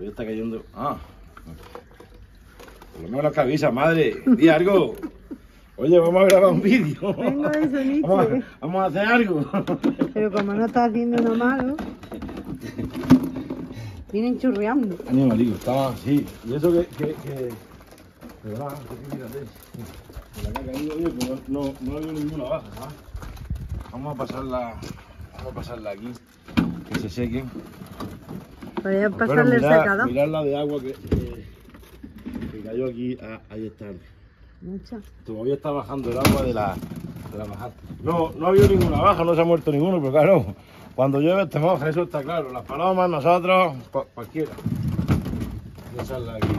Pues ya está cayendo. Ah. Por lo menos que avisa, madre. Di algo. Oye, vamos a grabar un vídeo. Vengo de Soniche. Vamos a hacer algo. Pero como no está haciendo nada malo, vienen churreando. Animalico, estaba así. Y eso que... De verdad, fíjate. La que ha caído, oye, pues no ha habido ninguna baja, ¿sabes? Vamos a pasarla aquí, que se sequen. Podría pasarle el secador. Mirad la de agua que cayó aquí, ahí está. Mucha. Todavía está bajando el agua de la bajada. No ha habido ninguna baja, no se ha muerto ninguno, pero claro, cuando llueve te moja, eso está claro. Las palomas, nosotros, cualquiera. Echarla aquí.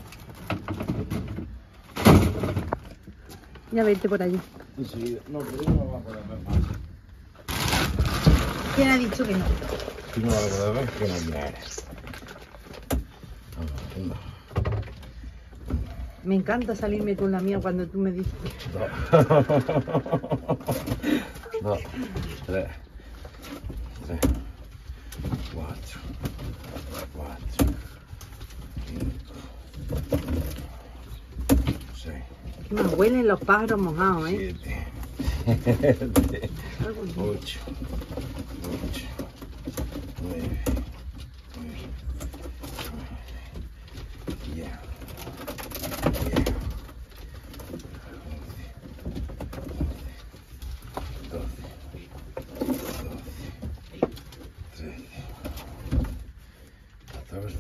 Ya vete por allí. Sí, no, pero no va a poder ver más. ¿Quién ha dicho que no? Si no va a poder ver, que no mires. Vamos, Me encanta salirme con la mía cuando tú me dices. Dos, tres, cuatro, cinco, seis. Que me huelen los pájaros mojados, ¿eh? 7, 8, 9, 10, 12, 13, 14,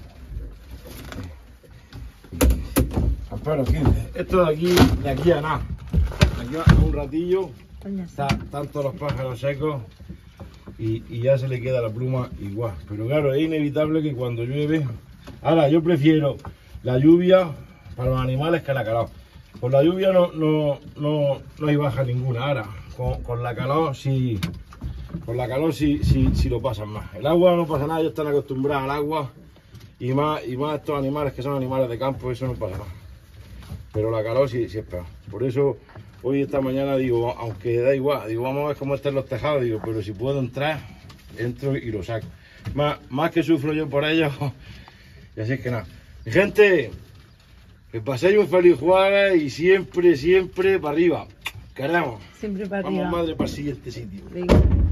15. Amparo, 15. Esto de aquí a nada. De aquí a un ratillo. Están todos los pájaros secos y ya se le queda la pluma igual. Pero claro, es inevitable que cuando llueve... Ahora, yo prefiero la lluvia para los animales que la calor. Con la lluvia no hay baja ninguna. Ahora, con la calor sí... Con la calor sí lo pasan más. El agua no pasa nada, ellos están acostumbrados al agua. Y más estos animales que son animales de campo, eso no pasa nada. Pero la calor sí es peor. Por eso... Hoy esta mañana digo, aunque da igual, digo, vamos a ver cómo están los tejados, digo, pero si puedo entrar, entro y lo saco. Más que sufro yo por ellos, y así es que nada. Mi gente, que paséis un feliz jueves y siempre para arriba. Queremos. Siempre para arriba. Vamos, madre, para el siguiente sitio. Venga.